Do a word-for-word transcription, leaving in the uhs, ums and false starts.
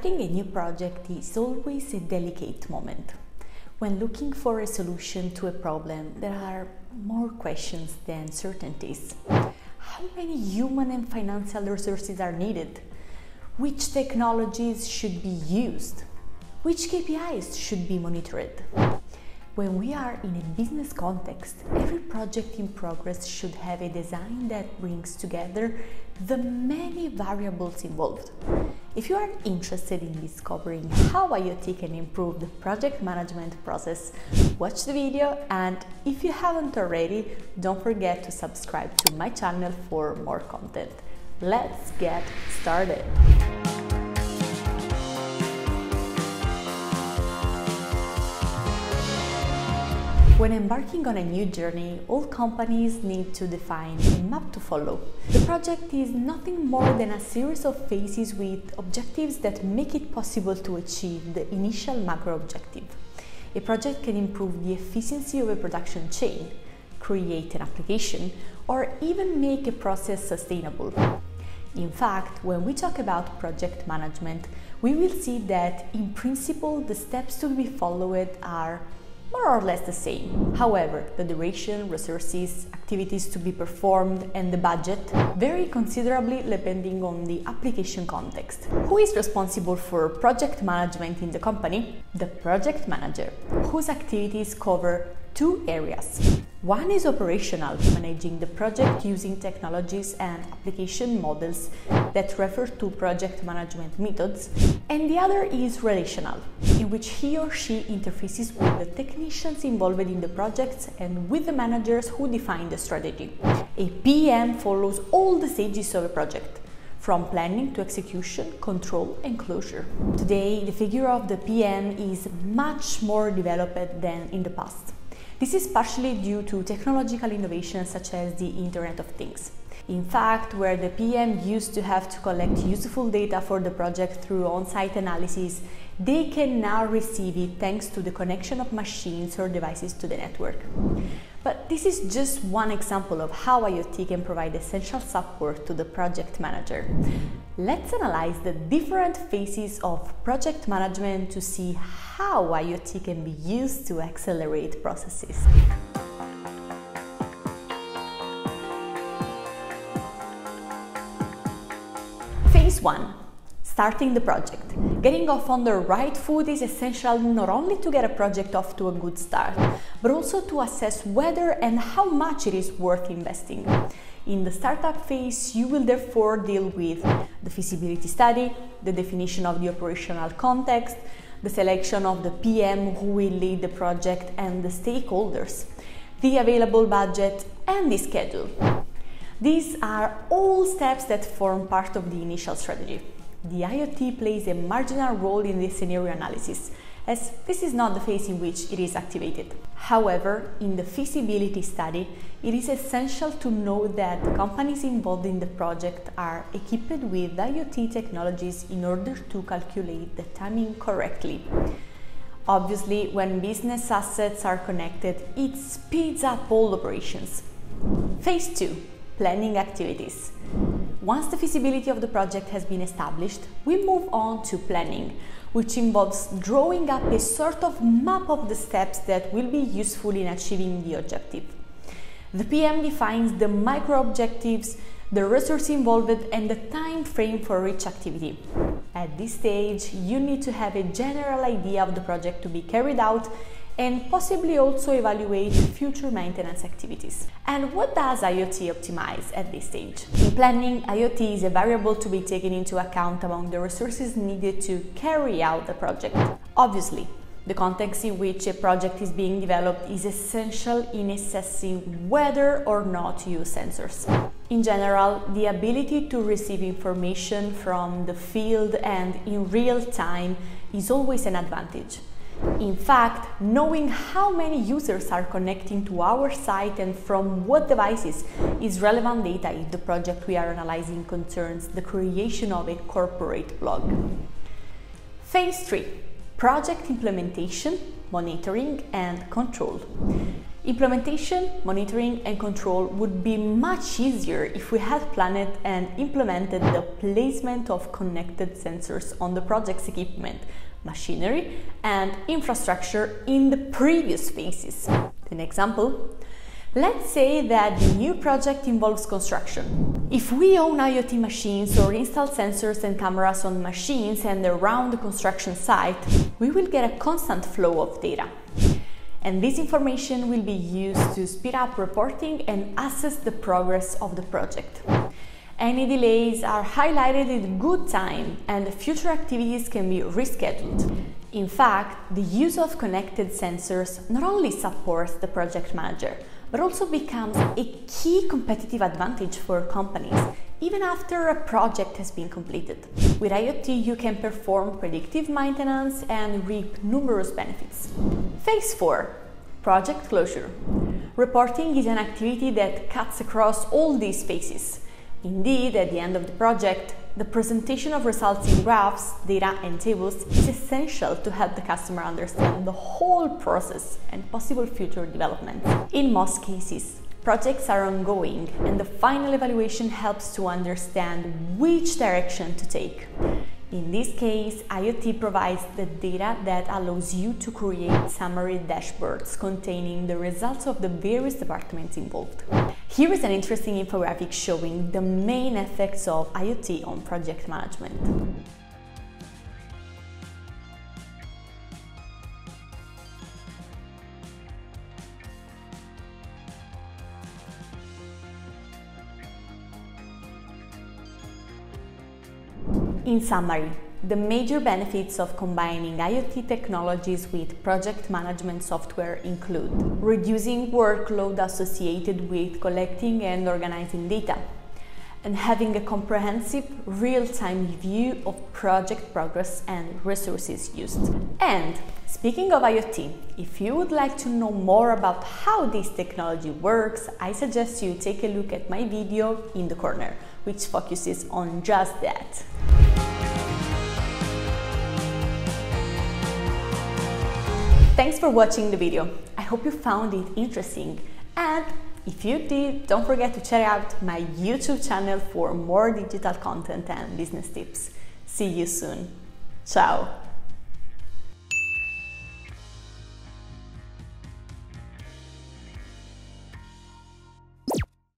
Starting a new project is always a delicate moment. When looking for a solution to a problem, there are more questions than certainties. How many human and financial resources are needed? Which technologies should be used? Which K P Is should be monitored? When we are in a business context, every project in progress should have a design that brings together the many variables involved. If you are interested in discovering how IoT can improve the project management process, watch the video, and if you haven't already, don't forget to subscribe to my channel for more content. Let's get started! When embarking on a new journey, all companies need to define a map to follow. The project is nothing more than a series of phases with objectives that make it possible to achieve the initial macro objective. A project can improve the efficiency of a production chain, create an application, or even make a process sustainable. In fact, when we talk about project management, we will see that in principle the steps to be followed are more or less the same. However, the duration, resources, activities to be performed, and the budget vary considerably depending on the application context. Who is responsible for project management in the company? The project manager, whose activities cover two areas. One is operational, managing the project using technologies and application models that refer to project management methods, and the other is relational, in which he or she interfaces with the technicians involved in the projects and with the managers who define the strategy. A P M follows all the stages of a project, from planning to execution, control, and closure. Today, the figure of the P M is much more developed than in the past. This is partially due to technological innovations such as the Internet of Things. In fact, where the P M used to have to collect useful data for the project through on-site analysis, they can now receive it thanks to the connection of machines or devices to the network. But this is just one example of how IoT can provide essential support to the project manager. Let's analyze the different phases of project management to see how IoT can be used to accelerate processes. Phase one. Starting the project. Getting off on the right foot is essential not only to get a project off to a good start, but also to assess whether and how much it is worth investing. In the startup phase, you will therefore deal with the feasibility study, the definition of the operational context, the selection of the P M who will lead the project and the stakeholders, the available budget, and the schedule. These are all steps that form part of the initial strategy. The IoT plays a marginal role in the scenario analysis, as this is not the phase in which it is activated. However, in the feasibility study, it is essential to know that the companies involved in the project are equipped with IoT technologies in order to calculate the timing correctly. Obviously, when business assets are connected, it speeds up all operations. Phase two. Planning activities. Once the feasibility of the project has been established, we move on to planning, which involves drawing up a sort of map of the steps that will be useful in achieving the objective. The P M defines the micro objectives, the resource involved, and the time frame for each activity. At this stage, you need to have a general idea of the project to be carried out and possibly also evaluate future maintenance activities. And what does IoT optimize at this stage? In planning, IoT is a variable to be taken into account among the resources needed to carry out the project. Obviously, the context in which a project is being developed is essential in assessing whether or not to use sensors. In general, the ability to receive information from the field and in real time is always an advantage. In fact, knowing how many users are connecting to our site and from what devices is relevant data if the project we are analyzing concerns the creation of a corporate blog. Phase three. Project implementation, monitoring, and control. Implementation, monitoring and control would be much easier if we had planned and implemented the placement of connected sensors on the project's equipment, machinery and infrastructure in the previous phases. An example? Let's say that the new project involves construction. If we own IoT machines or install sensors and cameras on machines and around the construction site, we will get a constant flow of data. And this information will be used to speed up reporting and assess the progress of the project. Any delays are highlighted in good time and future activities can be rescheduled. In fact, the use of connected sensors not only supports the project manager, but also becomes a key competitive advantage for companies, even after a project has been completed. With IoT, you can perform predictive maintenance and reap numerous benefits. Phase four. Project closure. Reporting is an activity that cuts across all these phases. Indeed, at the end of the project, the presentation of results in graphs, data and tables is essential to help the customer understand the whole process and possible future developments. In most cases, projects are ongoing and the final evaluation helps to understand which direction to take. In this case, IoT provides the data that allows you to create summary dashboards containing the results of the various departments involved. Here is an interesting infographic showing the main effects of IoT on project management. In summary, the major benefits of combining IoT technologies with project management software include reducing workload associated with collecting and organizing data, and having a comprehensive real-time view of project progress and resources used. And speaking of IoT, if you would like to know more about how this technology works, I suggest you take a look at my video in the corner, which focuses on just that. Thanks for watching the video. I hope you found it interesting, and if you did, don't forget to check out my YouTube channel for more digital content and business tips. See you soon. Ciao!